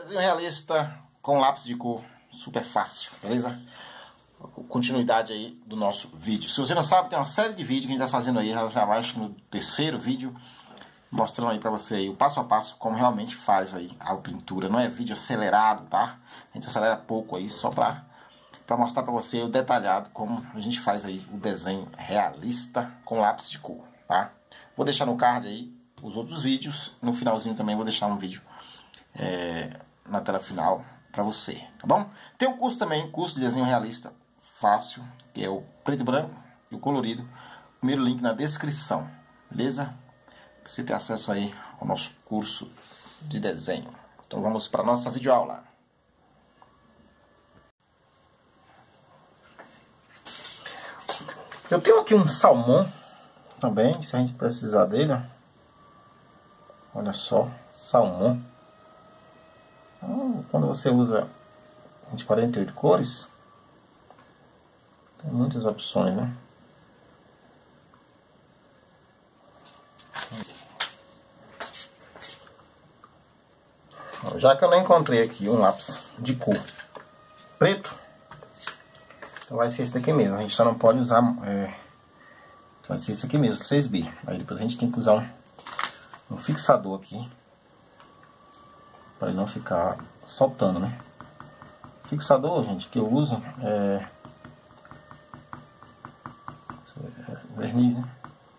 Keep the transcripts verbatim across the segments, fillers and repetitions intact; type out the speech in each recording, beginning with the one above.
Desenho realista com lápis de cor, super fácil, beleza? Continuidade aí do nosso vídeo. Se você não sabe, tem uma série de vídeos que a gente tá fazendo aí, já vai acho que no terceiro vídeo, mostrando aí pra você aí o passo a passo, como realmente faz aí a pintura. Não é vídeo acelerado, tá? A gente acelera pouco aí, só pra, pra mostrar pra você o detalhado, como a gente faz aí o desenho realista com lápis de cor, tá? Vou deixar no card aí os outros vídeos, no finalzinho também vou deixar um vídeo é, na tela final pra você, tá bom? Tem um curso também, curso de desenho realista fácil, que é o preto e branco e o colorido. Primeiro link na descrição, beleza? Você ter acesso aí ao nosso curso de desenho. Então vamos para nossa videoaula. Eu tenho aqui um salmão também, se a gente precisar dele, ó. Olha só, salmão. Então, quando você usa de quarenta e oito cores, tem muitas opções, né? Já que eu não encontrei aqui um lápis de cor preto, então vai ser esse daqui mesmo. A gente só não pode usar, é, vai ser esse aqui mesmo, seis B. Aí depois a gente tem que usar um, um fixador aqui, para ele não ficar soltando, né? Fixador, gente, que eu uso é, é verniz, né?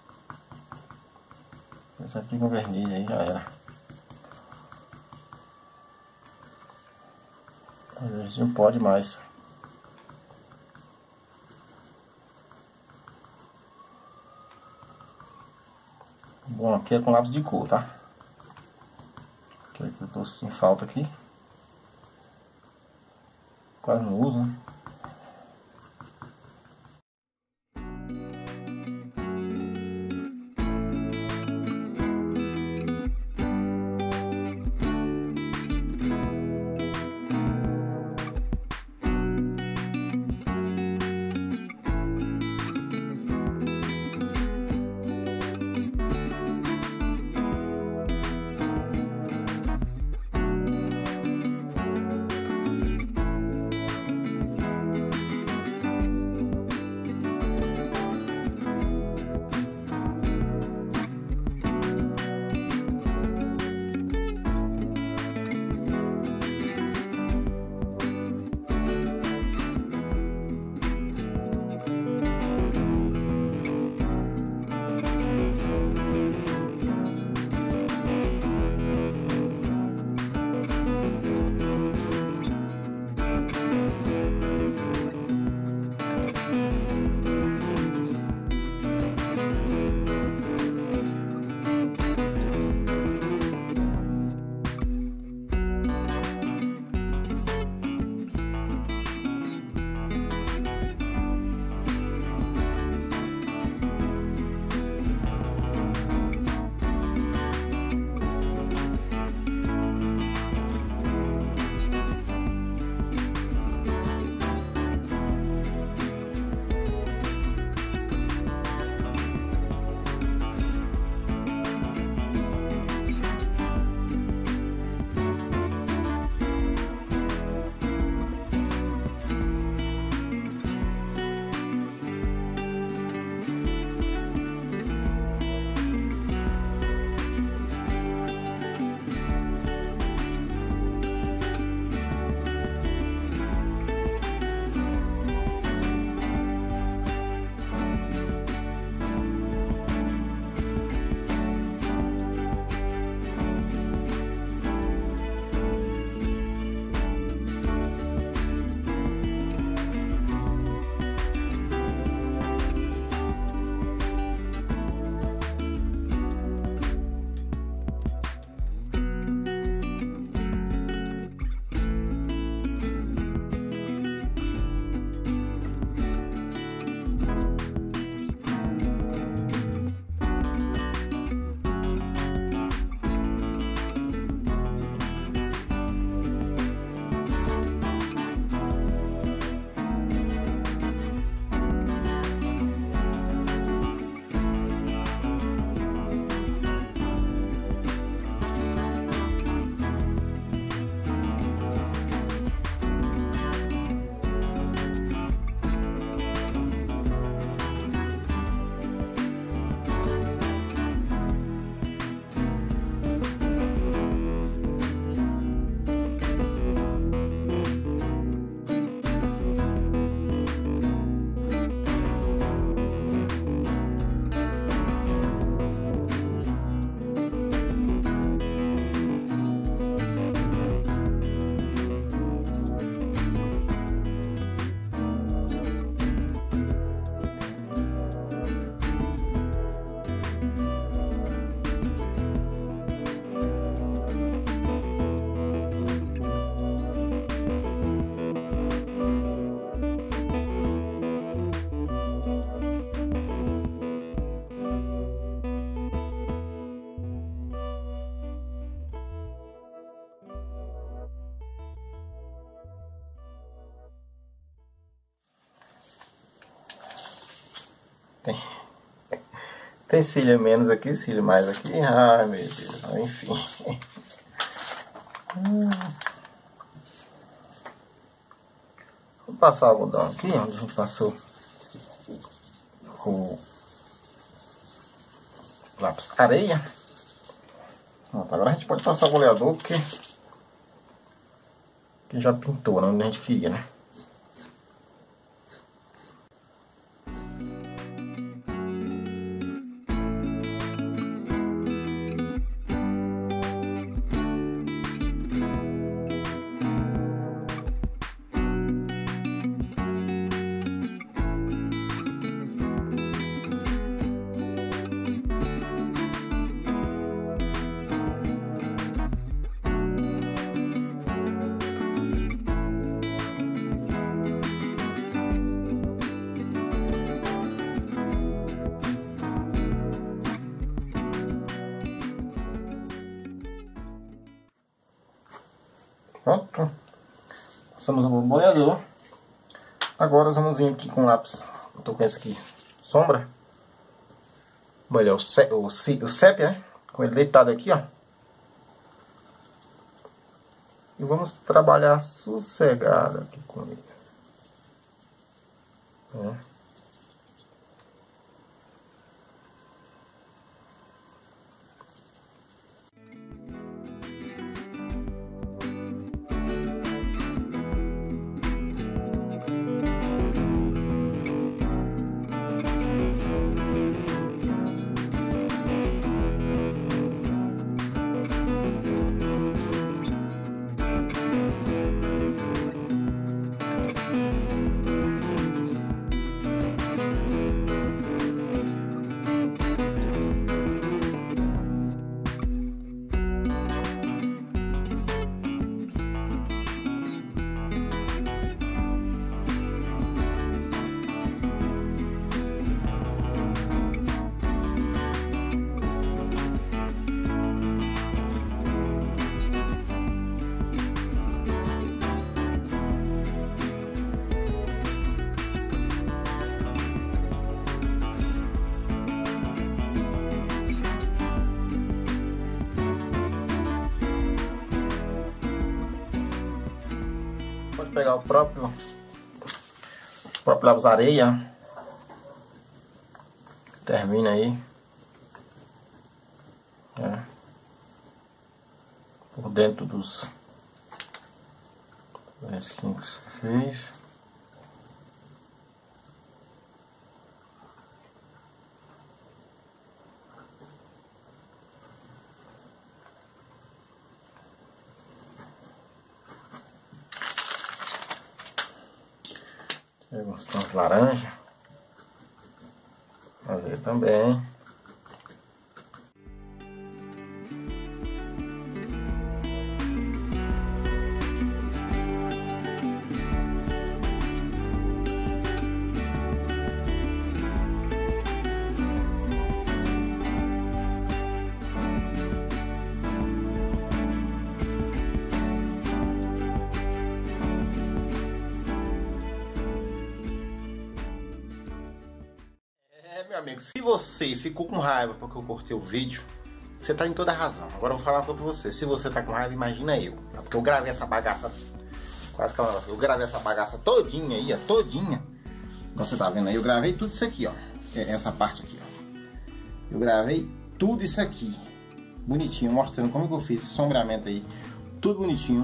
Você aplica um verniz aí, já era. Às vezes não pode mais. Bom, aqui é com lápis de cor, tá? Que eu tô sem falta aqui. Quase não uso, né? Tem, tem cílio menos aqui, cílio mais aqui. Ai, meu Deus. Enfim. Hum. Vou passar o algodão aqui, onde a gente passou o lápis areia. Pronto, agora a gente pode passar o goleador, porque que já pintou, né, onde a gente queria, né? Pronto, passamos o boleador. Agora nós vamos vir aqui com o lápis. Eu tô com esse aqui, sombra. Olha, o, sé, o, o sépia, né? Com ele deitado aqui, ó. E vamos trabalhar sossegado aqui com ele. É. Pode pegar o próprio, o próprio lápis areia. Termina aí. É. Por dentro dos risquinhos que você fez. Alguns tons laranja. Fazer também. Meu amigo, se você ficou com raiva porque eu cortei o vídeo, você tá em toda a razão. Agora eu vou falar uma coisa pra você. Se você tá com raiva, imagina eu. Porque eu gravei essa bagaça, quase que eu gravei essa bagaça todinha aí, ó, todinha. Como você tá vendo aí, eu gravei tudo isso aqui, ó. Essa parte aqui, ó. Eu gravei tudo isso aqui. Bonitinho, mostrando como que eu fiz esse sombreamento aí. Tudo bonitinho.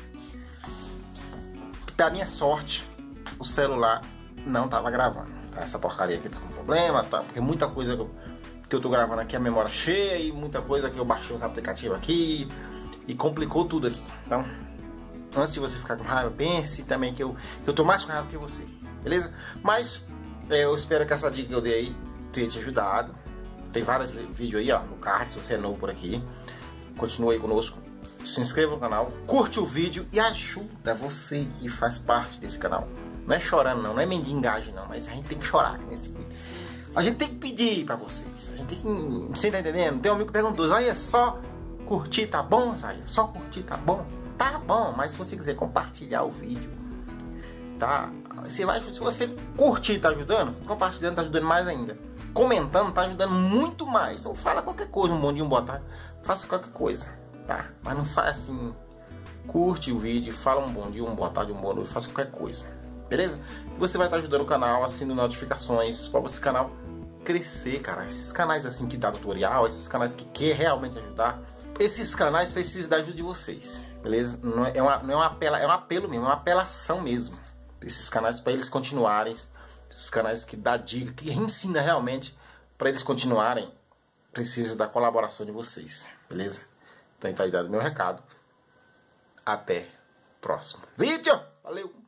Pra minha sorte, o celular não tava gravando. Essa porcaria aqui tá com problema, tá? Porque muita coisa que eu, que eu tô gravando aqui, a memória cheia, e muita coisa que eu baixei os aplicativos aqui, e complicou tudo aqui. Então, antes de você ficar com raiva, pense também que eu, que eu tô mais com raiva que você, beleza? Mas, é, eu espero que essa dica que eu dei aí tenha te ajudado. Tem vários vídeos aí, ó, no card, se você é novo por aqui. Continue aí conosco, se inscreva no canal, curte o vídeo e ajuda você que faz parte desse canal. Não é chorando não, não é mendigagem não, mas a gente tem que chorar. A gente tem que pedir pra vocês. A gente tem que... Você tá entendendo? Tem um amigo que perguntou, aí é só curtir, tá bom, Zaya? Só curtir, tá bom? Tá bom, mas se você quiser compartilhar o vídeo, tá? Você vai, se você curtir, tá ajudando, compartilhando, tá ajudando mais ainda. Comentando, tá ajudando muito mais. Então fala qualquer coisa, um bom dia, um boa tarde, faça qualquer coisa, tá? Mas não sai assim, curte o vídeo, fala um bom dia, um boa tarde, um boa noite, faça qualquer coisa, beleza? E você vai estar ajudando o canal, assinando notificações, para esse canal crescer, cara. Esses canais assim que dá tutorial, esses canais que quer realmente ajudar, esses canais precisam da ajuda de vocês, beleza? Não é, uma, não é, um apelo, é um apelo mesmo, é uma apelação mesmo. Esses canais para eles continuarem, esses canais que dá dica, que ensina realmente, para eles continuarem, precisa da colaboração de vocês, beleza? Então tá aí dado meu recado. Até o próximo vídeo. Valeu!